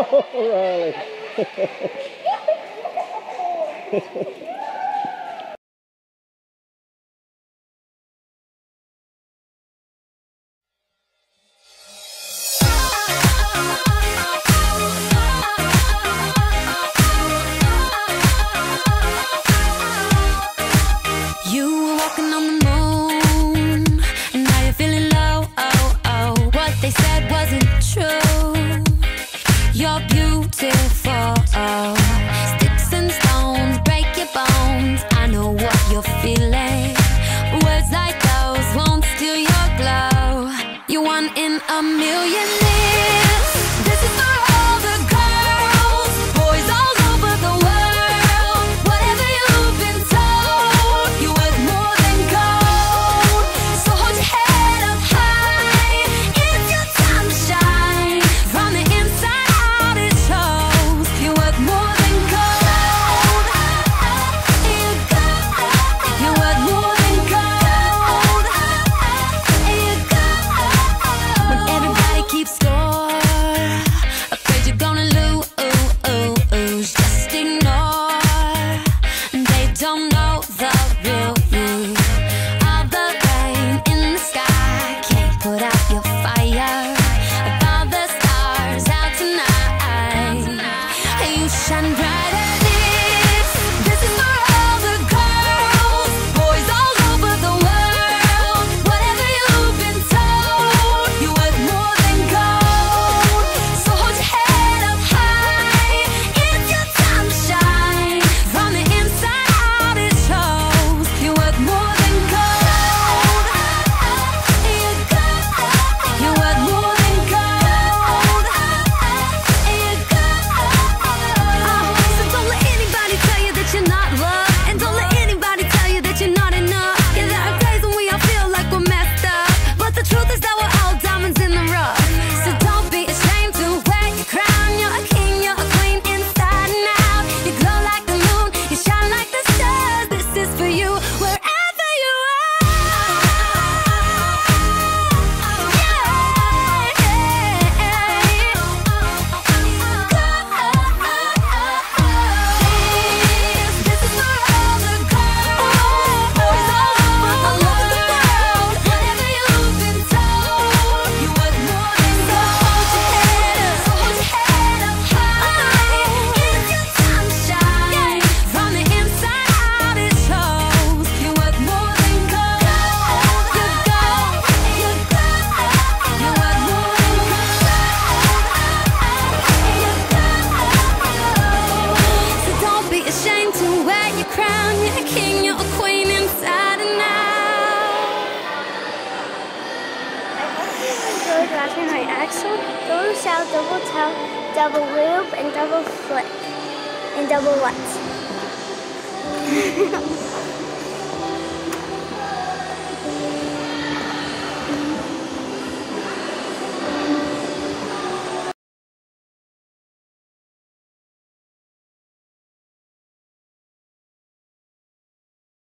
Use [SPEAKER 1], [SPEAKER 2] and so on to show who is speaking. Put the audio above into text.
[SPEAKER 1] Riley.
[SPEAKER 2] You were walking on the moon, and now you're feeling low. What they said wasn't true. You're beautiful. Sticks and stones break your bones. I know what you're feeling. Words like those won't steal your glow. You're one in a million years. This is for all the girls, boys all over the world. Whatever you've been told, you're worth more than gold. So hold your head up high. It's your time to shine. From the inside out it shows. You're worth more than gold. You're worth more than gold. When everybody keeps score, afraid you're gonna lose, just ignore. They don't know the real you. All the rain in the sky can't put out your fire. Of all the stars out tonight, you shine brighter. This is for all the girls, boys all over the world. Whatever you've been told, you're worth more than gold. So hold your head up high. It's your time to shine. From the inside out it shows. You're worth more than gold. You're worth more than gold. So don't let anybody tell you that you're not loved, and don't let anybody tell you that you're not enough. Yeah, there are days when we all feel like we're messed up, but the truth is that we're all diamonds in the rough. So don't be ashamed to wear your crown. You're a king, you're a queen, inside and out. You glow like the moon, you shine like the stars. This is for you, wherever you are. This is for all the girls, boys all over the world. Whatever you've been told, you're worth more than gold. So hold your head up high. It's your time to shine. From the inside out it shows. You're worth more than gold. You're gold. You're worth more than gold. So don't be ashamed to wear your crown. You're a king, you're a queen, inside and out.
[SPEAKER 3] I hope you enjoyed watching my axle, double shell, double toe, double loop, and double flip, and double lutz.